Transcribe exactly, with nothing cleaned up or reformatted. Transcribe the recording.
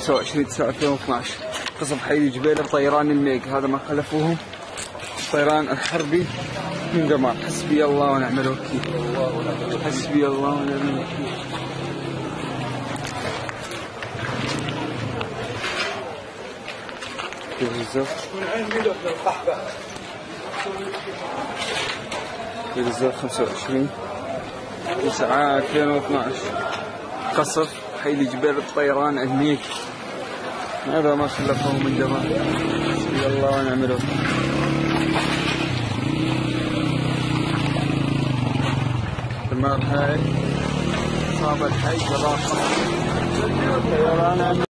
خمسة وعشرين تسعة ألفين واثناعش. قصف حي جبيلة بطيران الميج، هذا ما خلفوهم الطيران الحربي من دمار. حسبي الله ونعم الوكيل، حسبي الله ونعم الوكيل. الزف الزف خمسة وعشرين تسعة ألفين واثناعش. قصف حي جبيل الطيران الميج، هذا ما خلفهم من دمار. حسبي الله ونعم الوكيل. دمار هاي صاب الحي جراحة.